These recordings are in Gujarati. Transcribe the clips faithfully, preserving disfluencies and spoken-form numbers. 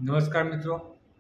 નમસ્કાર મિત્રો,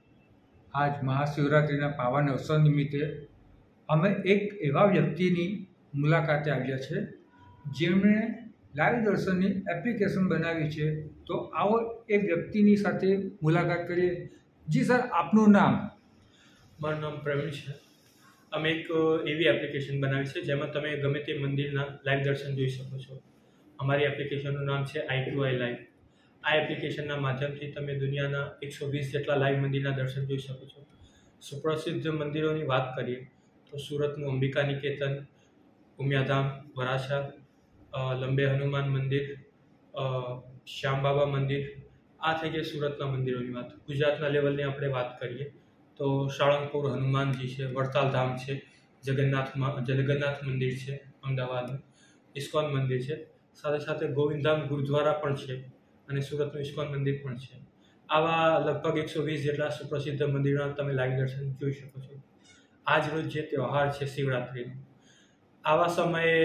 આજ મહાશિવરાત્રિના પાવન અવસર નિમિત્તે અમે એક એવા વ્યક્તિની મુલાકાતે આવ્યા છે જેમણે લાઈવ દર્શનની એપ્લિકેશન બનાવી છે. તો આવો એ વ્યક્તિની સાથે મુલાકાત કરીએ. જી સર, આપનું નામ? મારું નામ પ્રવીણ છે. અમે એક એવી એપ્લિકેશન બનાવી છે જેમાં તમે ગમે તે મંદિરના લાઈવ દર્શન જોઈ શકો છો. અમારી એપ્લિકેશનનું નામ છે આઈ ટુ આઈ લાઈવ. આ એપ્લિકેશનના માધ્યમથી તમે દુનિયાના એકસો વીસ જેટલા લાઈવ મંદિરના દર્શન જોઈ શકો છો. સુપ્રસિદ્ધ મંદિરોની વાત કરીએ તો સુરતનું અંબિકા નિકેતન, ઉમિયાધામ, વરાછા, લંબે હનુમાન મંદિર, શ્યામબાબા મંદિર, આ થઈ ગઈ સુરતના મંદિરોની વાત. ગુજરાતના લેવલની આપણે વાત કરીએ તો સાળંગપુર હનુમાનજી છે, વડતાલ ધામ છે, જગન્નાથમાં જગન્નાથ મંદિર છે અમદાવાદનું, ઇસ્કોન મંદિર છે, સાથે સાથે ગોવિંદધામ ગુરુદ્વારા પણ છે અને સુરતનું ઇસ્કોન મંદિર પણ છે. આવા લગભગ એકસો વીસ જેટલા સુપ્રસિદ્ધ મંદિરોના તમે લાઈવ દર્શન જોઈ શકો છો. આજ રોજ જે તહેવાર છે શિવરાત્રિનો, આવા સમયે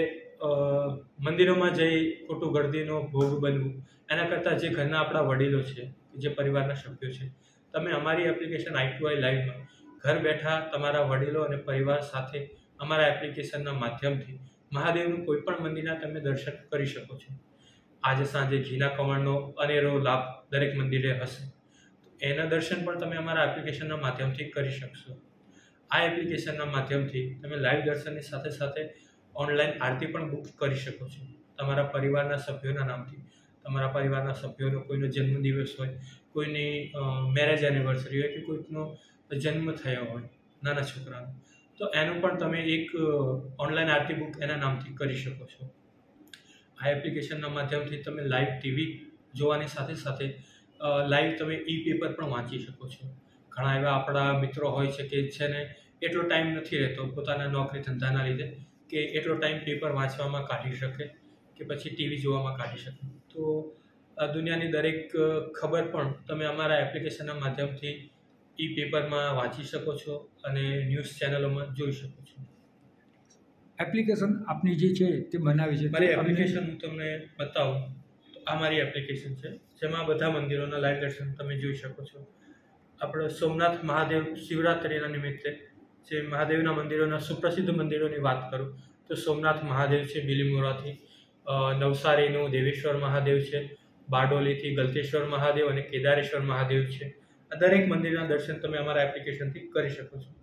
મંદિરોમાં જઈ ખોટું ગળદીનો ભોગ બનવું એના કરતાં જે ઘરના આપણા વડીલો છે, જે પરિવારના સભ્યો છે, તમે અમારી એપ્લિકેશન આઈ ટુ આઈ લાઈવમાં ઘર બેઠા તમારા વડીલો અને પરિવાર સાથે અમારા એપ્લિકેશનના માધ્યમથી મહાદેવનું કોઈ પણ મંદિરના તમે દર્શન કરી શકો છો. આજે સાંજે ઘીના કમળનો અનેરો લાભ દરેક મંદિરે હશે, તો એના દર્શન પણ તમે અમારા એપ્લિકેશનના માધ્યમથી કરી શકશો. આ એપ્લિકેશનના માધ્યમથી તમે લાઈવ દર્શનની સાથે સાથે ઓનલાઈન આરતી પણ બુક કરી શકો છો તમારા પરિવારના સભ્યોના નામથી. તમારા પરિવારના સભ્યોનો કોઈનો જન્મદિવસ હોય, કોઈની મેરેજ એનિવર્સરી હોય કે કોઈકનો જન્મ થયો હોય નાના છોકરાનો, તો એનું પણ તમે એક ઓનલાઈન આરતી બુક એના નામથી કરી શકો છો. આ એપ્લિકેશનના માધ્યમથી તમે લાઈવ ટીવી જોવાની સાથે સાથે લાઈવ તમે ઈ પેપર પણ વાંચી શકો છો. ઘણા એવા આપણા મિત્રો હોય છે કે છે ને એટલો ટાઈમ નથી રહેતો પોતાના નોકરી ધંધાના લીધે કે એટલો ટાઈમ પેપર વાંચવામાં કાઢી શકે કે પછી ટીવી જોવામાં કાઢી શકે. તો આ દુનિયાની દરેક ખબર પણ તમે અમારા એપ્લિકેશનના માધ્યમથી ઈ પેપરમાં વાંચી શકો છો અને ન્યૂઝ ચેનલોમાં જોઈ શકો છો. એપ્લિકેશન આપની જે છે તે બનાવી છે, મારી એપ્લિકેશન હું તમને બતાવું તો આ મારી એપ્લિકેશન છે જેમાં બધા મંદિરોના લાઈવ દર્શન તમે જોઈ શકો છો. આપણે સોમનાથ મહાદેવ શિવરાત્રિના નિમિત્તે જે મહાદેવના મંદિરોના સુપ્રસિદ્ધ મંદિરોની વાત કરું તો સોમનાથ મહાદેવ છે બીલીમોરાથી, નવસારીનું દેવેશ્વર મહાદેવ છે, બારડોલીથી ગલતેશ્વર મહાદેવ અને કેદારેશ્વર મહાદેવ છે. આ દરેક મંદિરના દર્શન તમે અમારા એપ્લિકેશનથી કરી શકો છો.